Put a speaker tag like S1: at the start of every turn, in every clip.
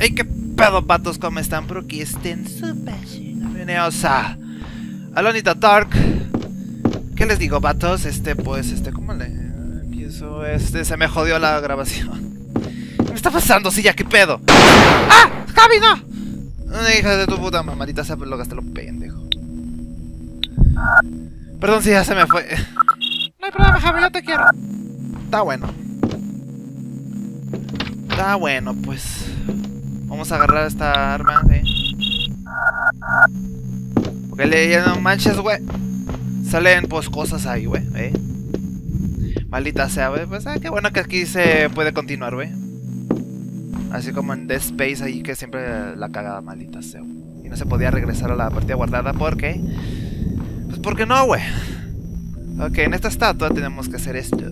S1: Hey, qué pedo, patos, ¿cómo están? Por aquí estén súper chidos. Bienvenidos a Alone Dark. ¿Qué les digo, vatos? ¿Cómo le empiezo? Se me jodió la grabación. ¿Qué me está pasando, silla? ¿Qué pedo? ¡Ah! ¡Javi, no! Hija de tu puta mamadita, se lo gasté lo pendejo. Perdón si ya se me fue. No hay problema, Javi, yo te quiero. Está bueno. Está bueno, pues. Vamos a agarrar esta arma, Porque ya no manches, güey. Salen, pues, cosas ahí, güey, Maldita sea, güey. Pues, qué bueno que aquí se puede continuar, güey. Así como en Dead Space ahí, que siempre la cagada, maldita sea, güey. Y no se podía regresar a la partida guardada, ¿por qué? Pues, porque no, güey. Ok, en esta estatua tenemos que hacer esto.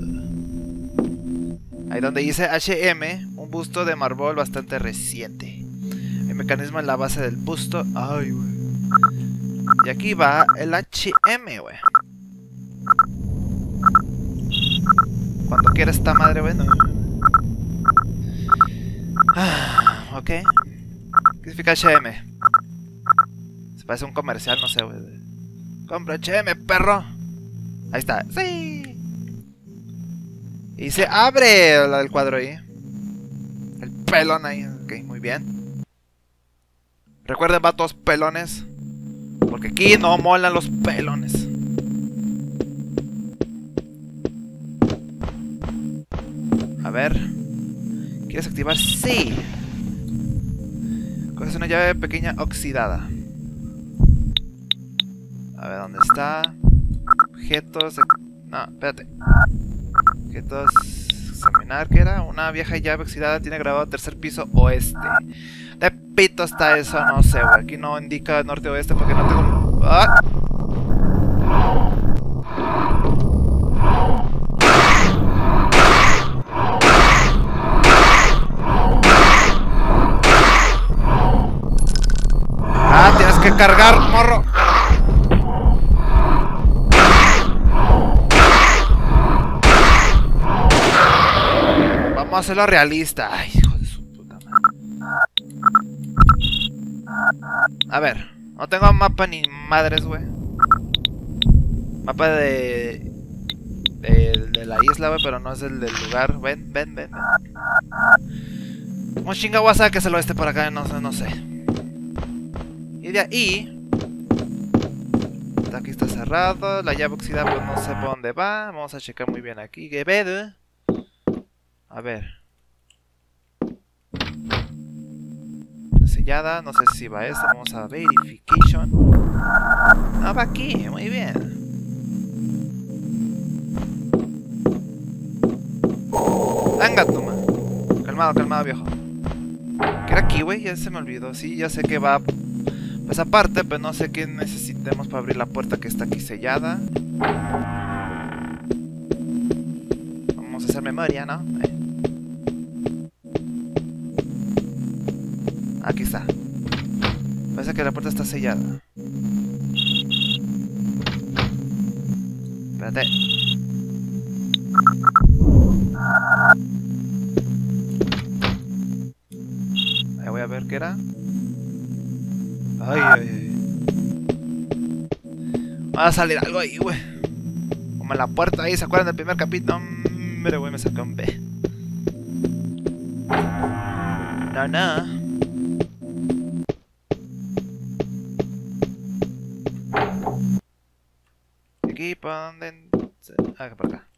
S1: Ahí donde dice HM, un busto de mármol bastante reciente. El mecanismo en la base del busto. Ay, güey. Y aquí va el HM, güey. Cuando quiera esta madre, güey. No. Ok. ¿Qué significa HM? Se parece a un comercial, no sé, güey. Compra HM, perro. Ahí está. ¡Sí! Y se abre el cuadro ahí. El pelón ahí. Ok, muy bien. Recuerden, vatos, pelones. Porque aquí no molan los pelones. A ver. ¿Quieres activar? Sí. Coges una llave pequeña oxidada. A ver, ¿dónde está? Objetos. No, espérate. Objetos. Examinar, ¿qué era? Una vieja llave oxidada tiene grabado tercer piso oeste. De pito está eso, no sé, güey. Aquí no indica norte o oeste porque no tengo... ¡Ah! ¡Ah! Tienes que cargar, morro. Vamos a hacerlo realista. Ay, hijo de su puta madre. A ver, no tengo mapa ni madres, güey. Mapa de la isla, güey, pero no es el del lugar. Ven. Un chingaguasa que es el oeste por acá, no sé. Y de ahí... Aquí está cerrado. La llave oxidada, pues no sé por dónde va. Vamos a checar muy bien aquí. ¿Qué pedo? A ver. Sellada, no sé si va esta. Vamos a verification. Ah, va aquí, muy bien. Venga, toma. Calmado, viejo. ¿Qué era aquí, güey? Ya se me olvidó. Sí, ya sé que va esa parte, pero no sé qué necesitemos para abrir la puerta que está aquí sellada. Vamos a hacer memoria, ¿no? Aquí está. Parece que la puerta está sellada. Espérate. Ahí voy a ver qué era. Ay. Va a salir algo ahí, güey. Como en la puerta ahí, ¿se acuerdan del primer capítulo? Hombre, güey, me saca un B. No. Aquí, ¿por dónde? Ah, por acá.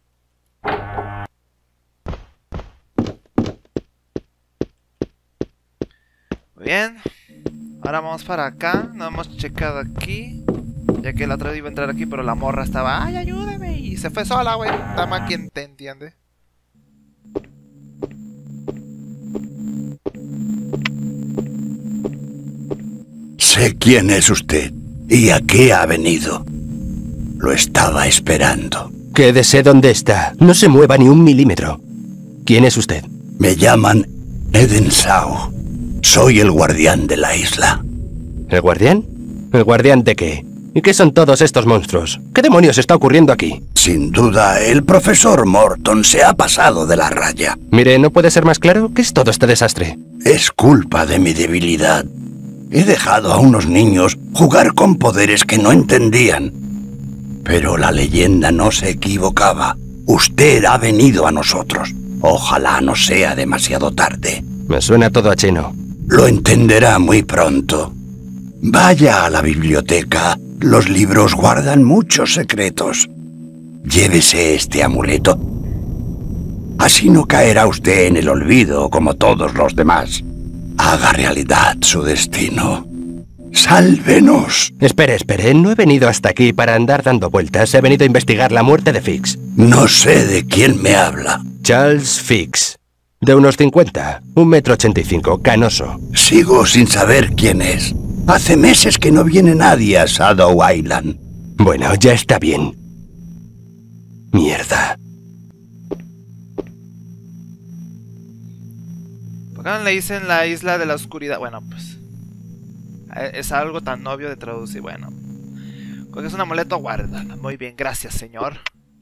S1: Muy bien. Ahora vamos para acá. No hemos checado aquí. Ya que la otra vez iba a entrar aquí, pero la morra estaba... ¡Ay, ayúdame! Y se fue sola, güey. Tama, ¿quién te entiende?
S2: Sé quién es usted y a qué ha venido. Lo estaba esperando.
S3: Quédese donde está. No se mueva ni un milímetro. ¿Quién es usted?
S2: Me llaman Eden Shaw. Soy el guardián de la isla.
S3: ¿El guardián? ¿El guardián de qué? ¿Y qué son todos estos monstruos? ¿Qué demonios está ocurriendo aquí?
S2: Sin duda, el profesor Morton se ha pasado de la raya.
S3: Mire, ¿no puede ser más claro? ¿Qué es todo este desastre?
S2: Es culpa de mi debilidad. He dejado a unos niños jugar con poderes que no entendían. Pero la leyenda no se equivocaba. Usted ha venido a nosotros. Ojalá no sea demasiado tarde.
S3: Me suena todo a chino.
S2: Lo entenderá muy pronto. Vaya a la biblioteca. Los libros guardan muchos secretos. Llévese este amuleto. Así no caerá usted en el olvido como todos los demás. Haga realidad su destino. ¡Sálvenos!
S3: Espere, no he venido hasta aquí para andar dando vueltas. He venido a investigar la muerte de Fix.
S2: No sé de quién me habla.
S3: Charles Fix. De unos 50, 1,85 m, canoso.
S2: Sigo sin saber quién es. Hace meses que no viene nadie a Shadow Island.
S3: Bueno, ya está bien. Mierda.
S1: ¿Por qué no le dicen la isla de la oscuridad? Bueno, pues... es algo tan obvio de traducir. Bueno. Porque es un amuleto, guárdalo. Muy bien, gracias, señor.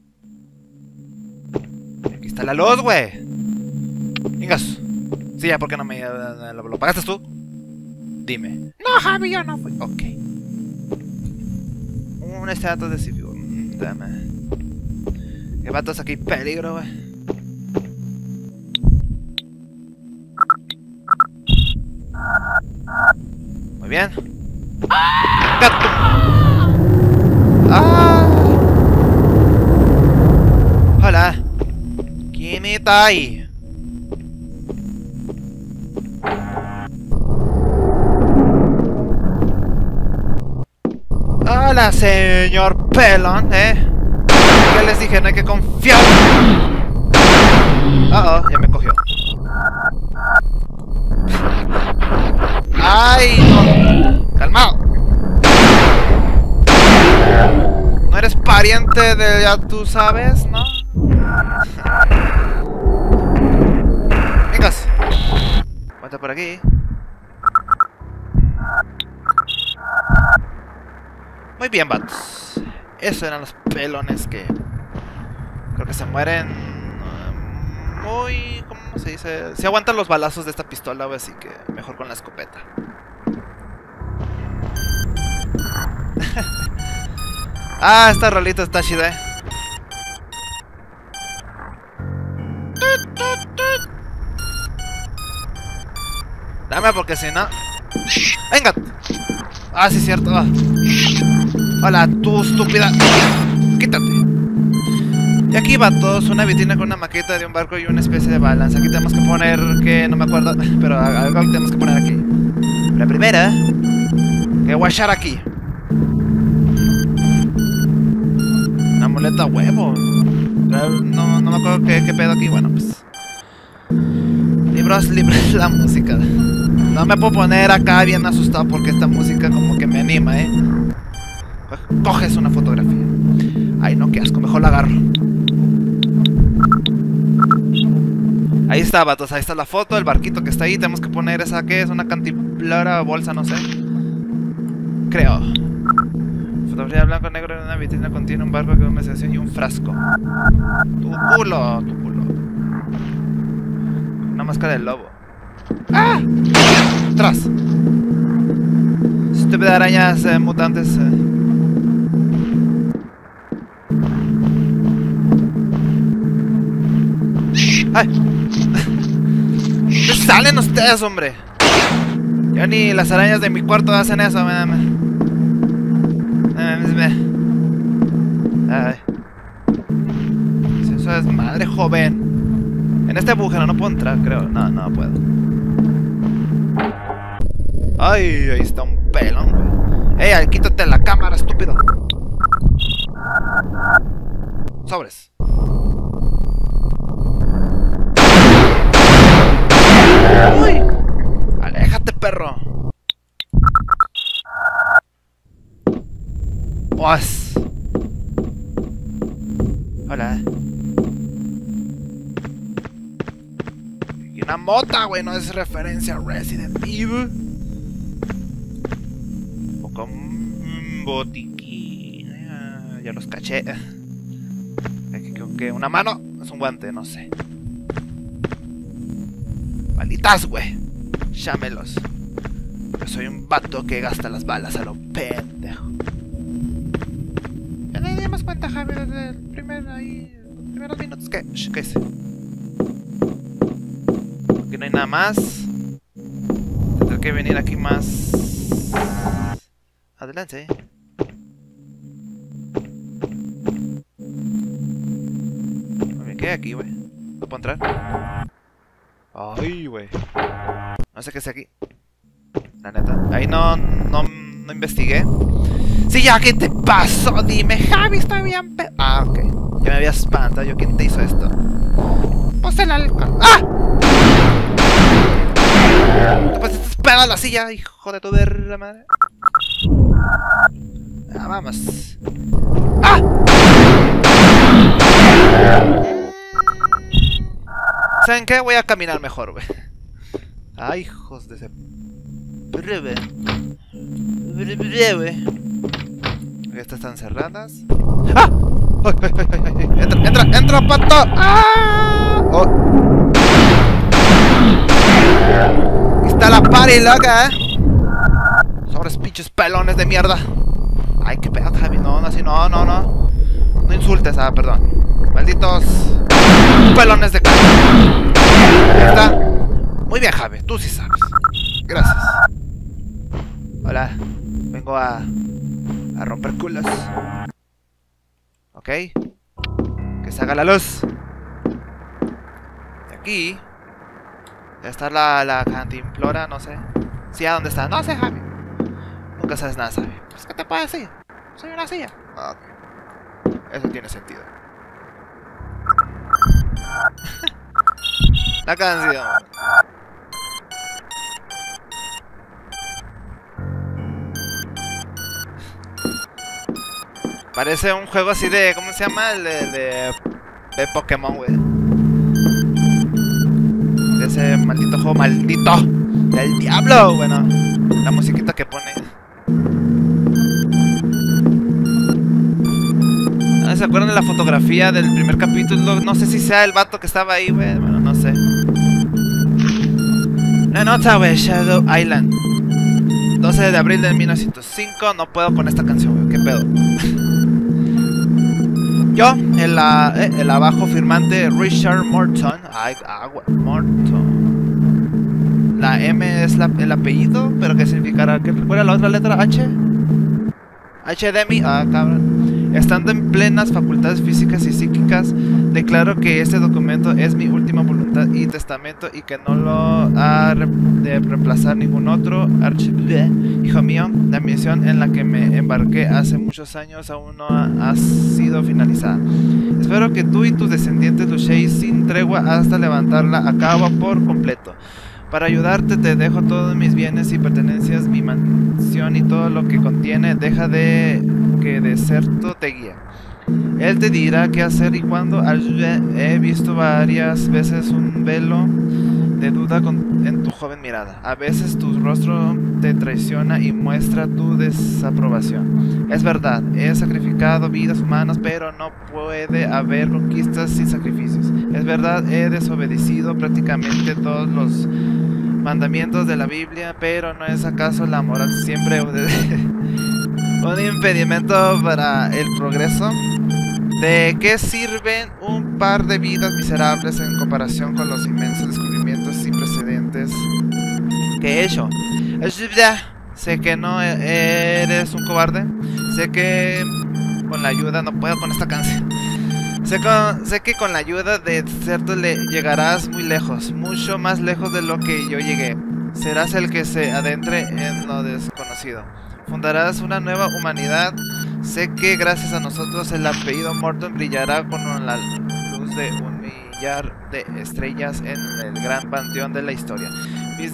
S1: Aquí está la luz, güey. Vengas. Sí, ya, ¿por qué no me... ¿Lo pagaste tú? Dime. No, Javi, yo no fui. Ok. Un estatus de civil. Dame. ¿Qué vatos aquí? Peligro, güey. Muy bien. ¡Gato! ¡Ah! Hola. ¿Quién está ahí? Hola, señor pelón, Ya les dije, no hay que confiar. Ya me cogió. ¡Ay, no! ¡Calmado! ¿No eres pariente de ya tú sabes, no? Vengas. Cuenta por aquí. Muy bien, vatos. Esos eran los pelones que... creo que se mueren... muy... ¿cómo se dice? Se aguantan los balazos de esta pistola, güey, así que mejor con la escopeta. Esta rolita está chida, Dame porque si no... ¡Venga! Sí, cierto. Hola, tú estúpida. Quítate. Y aquí va todos, una vitrina con una maqueta de un barco y una especie de balance. Aquí tenemos que poner que no me acuerdo, pero algo tenemos que poner aquí. La primera, que guachar aquí. Una muleta a huevo. No me acuerdo qué pedo aquí. Bueno, pues. Libros, la música. No me puedo poner acá bien asustado porque esta música como que me anima, Coges una fotografía. Ay, no, qué asco, mejor la agarro. Ahí está, vatos, ahí está la foto, el barquito que está ahí. Tenemos que poner esa, ¿qué es? Una cantimplora, bolsa, no sé. Creo. Fotografía blanco-negro en una vitrina contiene un barco que me hace y un frasco. Tu culo. Una máscara del lobo. ¡Ah! ¡Atrás! Estúpidas arañas mutantes. ¡Ay! ¿Qué salen ustedes, hombre? Ya ni las arañas de mi cuarto hacen eso, Ay. Si eso es madre, joven. En este agujero no puedo entrar, creo. No puedo. Ay, ahí está un pelón, güey. Ey, quítate la cámara, estúpido. Sobres. ¡Uy! ¡Aléjate, perro! ¡Pues! Hola. Y una mota, güey, no es referencia a Resident Evil. O con un botiquín. Ya los caché. Que una mano es un guante, no sé. Malitas, güey. Chámelos. Yo soy un vato que gasta las balas a lo pendejo. Ya nos dimos cuenta, Javi, desde el los primeros minutos que... ¿Qué hice? Aquí no hay nada más. Tendré que venir aquí más... Adelante. Me quedé aquí, güey. ¿No puedo entrar? Ay, güey. No sé qué es aquí. La neta. Ahí no investigué. Sí, ya, ¿qué te pasó? Dime, Javi, estoy bien Ah, ok. Ya me había espantado. Yo, ¿quién te hizo esto? Pues el alcohol. ¡Ah! Pues estás pegado a la silla, hijo de tu verga madre. Ah, vamos. ¡Ah! ¿Saben qué? Voy a caminar mejor, güey. Ay, hijos de ese... Estas están cerradas. ¡Ah! ¡Ay, ay, ay, ay! ¡Entra, pato! ¡Ah! Oh. Está la party, loca, Sobres pinches pelones de mierda. Ay, qué pedo, Javi. No, así no. No insultes, perdón. Malditos pelones de carne. Ahí está. Muy bien, Javi, tú sí sabes. Gracias. Hola. Vengo a romper culos. Ok. Que se haga la luz. Y aquí ya está la cantimplora, no sé. Sí, ¿a dónde está? No sé, Javi. Nunca sabes nada, Javi. Pues, ¿qué te puedo decir? Soy una silla. Ok. Eso tiene sentido. La canción. Parece un juego así de... ¿Cómo se llama? El de Pokémon, güey. De ese maldito juego maldito. ¡Del diablo! Bueno, la musiquita que pone. ¿Se acuerdan de la fotografía del primer capítulo? No sé si sea el vato que estaba ahí, güey. Bueno, no sé. La nota, güey. Shadow Island. 12 de abril de 1905. No puedo con esta canción, güey. ¿Qué pedo? Yo, el abajo firmante Richard Morton. Morton. La M es el apellido, pero ¿qué significará? ¿Cuál es la otra letra? H. H de mí. Ah, cabrón. Estando en plenas facultades físicas y psíquicas, declaro que este documento es mi última voluntad y testamento y que no lo ha de reemplazar ningún otro. Hijo mío, la misión en la que me embarqué hace muchos años aún no ha sido finalizada. Espero que tú y tus descendientes luchéis sin tregua hasta levantarla a cabo por completo. Para ayudarte te dejo todos mis bienes y pertenencias, mi mansión y todo lo que contiene. Deja de que Deserto te guíe. Él te dirá qué hacer y cuándo. He visto varias veces un velo de duda en tu joven mirada. A veces tu rostro te traiciona y muestra tu desaprobación. Es verdad, he sacrificado vidas humanas, pero no puede haber conquistas sin sacrificios. Es verdad, he desobedecido prácticamente todos los mandamientos de la Biblia, pero ¿no es acaso la moral siempre un impedimento para el progreso? ¿De qué sirven un par de vidas miserables en comparación con los inmensos descubrimientos sin precedentes que he hecho? Sé que no eres un cobarde. Sé que con la ayuda... No puedo con esta canción. Sé que con la ayuda de Deserto llegarás muy lejos. Mucho más lejos de lo que yo llegué. Serás el que se adentre en lo desconocido. Fundarás una nueva humanidad. Sé que gracias a nosotros el apellido Morton brillará con la luz de un millar de estrellas en el gran panteón de la historia. Mis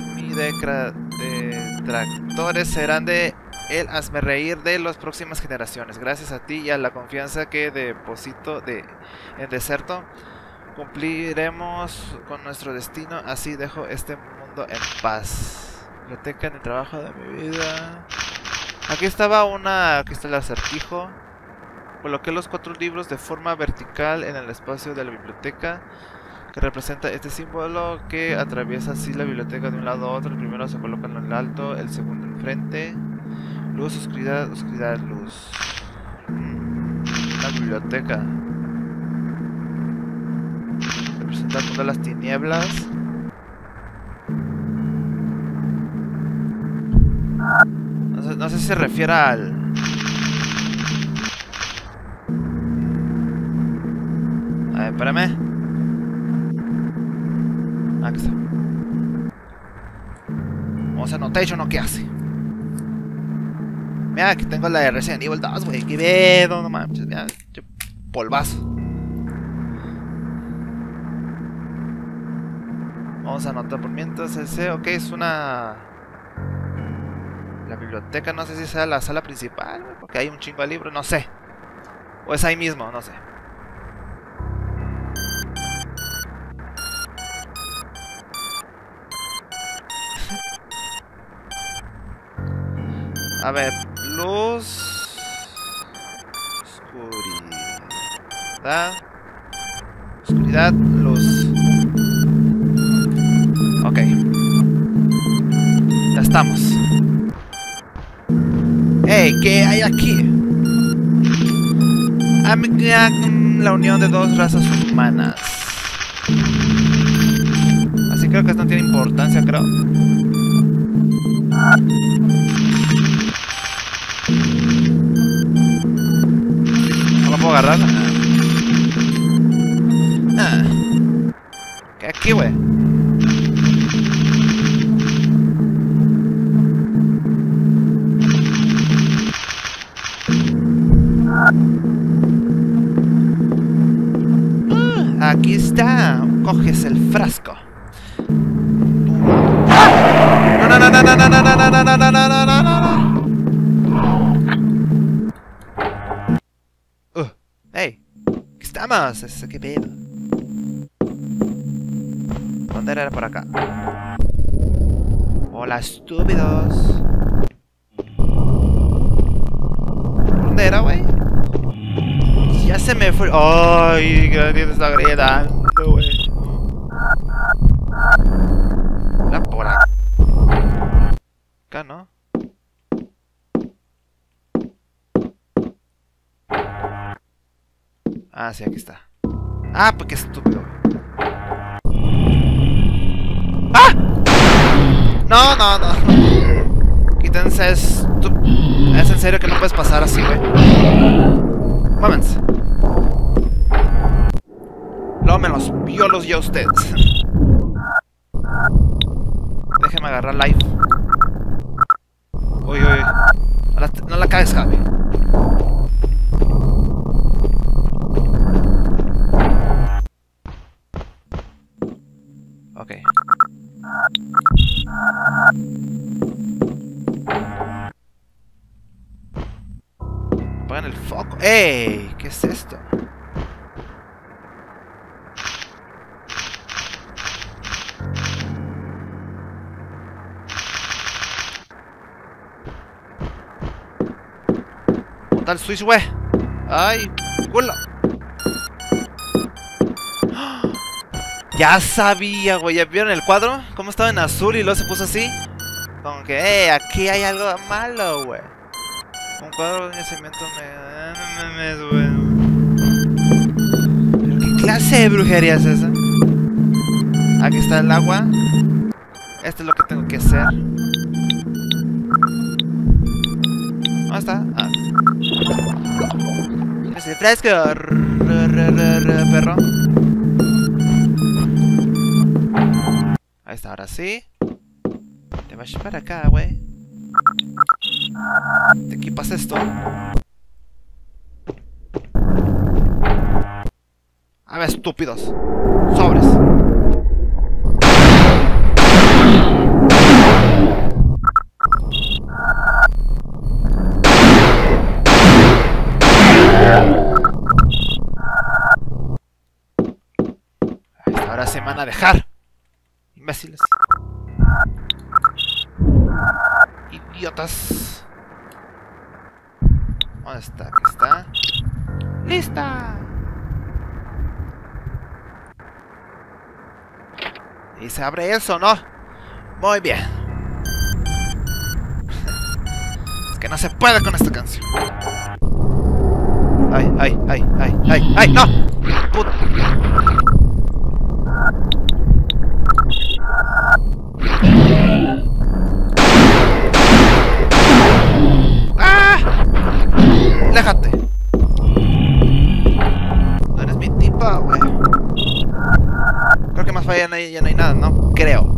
S1: detractores serán de el hazmerreír de las próximas generaciones. Gracias a ti y a la confianza que deposito en Deserto, cumpliremos con nuestro destino. Así dejo este mundo en paz. Biblioteca en el trabajo de mi vida. Aquí estaba aquí está el acertijo. Coloqué los 4 libros de forma vertical en el espacio de la biblioteca. que representa este símbolo que atraviesa así la biblioteca de un lado a otro. El primero se coloca en el alto, el segundo enfrente. Luz, oscuridad, oscuridad, luz. La biblioteca representa el mundo de las tinieblas. No sé si se refiere al... A ver, espérame. Aquí está. Vamos a Annotation, ¿no? ¿Qué hace? Mira, aquí tengo la de Resident Evil 2, güey. Qué pedo, no manches. Mira, polvazo. Vamos a anotar por mientras ese. Ok, es una... La biblioteca, no sé si sea la sala principal, güey, porque hay un chingo de libros, no sé. O es ahí mismo, no sé. A ver, luz, oscuridad, luz. Ok. Ya estamos. Hey, ¿qué hay aquí? La unión de dos razas humanas. Así creo que esto no tiene importancia, creo. No lo puedo agarrar. ¿Qué aquí, güey? Aquí está. Coges el frasco. No, no, no, no, no, no, no, no, no, no, no, no, no, no. Hey, aquí estamos. ¿Qué pedo? ¿Dónde era? Por acá. Hola, estúpidos. ¿Dónde era, güey? Ya se me fue. Ay, que nadie te está gritando, güey. Era por acá, ¿no? Ah, sí, aquí está. Ah, pues qué estúpido. ¡Ah! No, no, no. Quítense esto. Es en serio que no puedes pasar así, güey. Vámonos. Luego me los violos yo a ustedes. Déjenme agarrar life. Uy, uy. No la cagues, Javi. Ok. Apagan el foco. ¡Ey! ¿Qué es esto? Monta el switch, güey. ¡Ay! ¡Culo! Ya sabía, güey. ¿Ya vieron el cuadro? ¿Cómo estaba en azul y luego se puso así? Como que, aquí hay algo malo, güey. Un cuadro de nacimiento ¿Qué clase de brujería es esa? Aquí está el agua. Esto es lo que tengo que hacer. ¿Dónde está? Ah. Es el fresco, perro. Ahí está, ahora sí. Te vas para acá, güey. Te equipas esto. A ver, estúpidos. Sobres. Ahí está, ahora se me van a dejar. Imbéciles. Idiotas. ¿Dónde está? Aquí está. ¡Lista! Y se abre eso, ¿no? Muy bien. Es que no se puede con esta canción. Ay, ay, ay, ay, ay, ay, no. Puta. ¡Ah! ¡Déjate! No eres mi tipa, güey. Creo que más allá ya no hay nada, ¿no? Creo.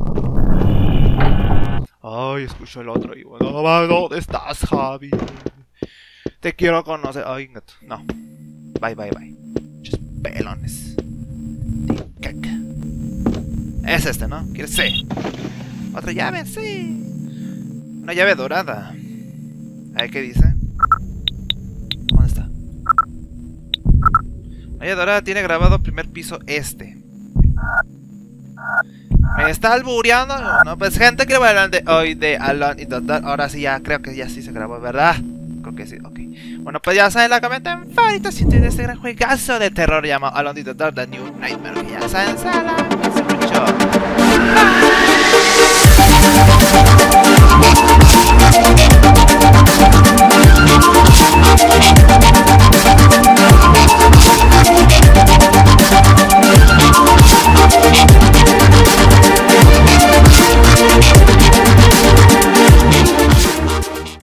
S1: Ay, escucho el otro y bueno, ¿dónde estás, Javi? Te quiero conocer. Ay, gato. No. Bye, bye, bye. Muchos pelones. De caca. Es este, ¿no? ¿Quieres? Sí. Otra llave, sí. Una llave dorada. A ver qué dice. ¿Dónde está? La llave dorada tiene grabado primer piso este. ¿Me está albureando? No, pues gente que va de hoy de Alone in the Dark. Ahora sí ya, creo que ya sí se grabó, ¿verdad? Creo que sí, ok. Bueno, pues ya saben la comentan favorita si tienen este gran juegazo de terror llamado Alone in the Dark, The New Nightmare. Que ya saben, sala. Mucho.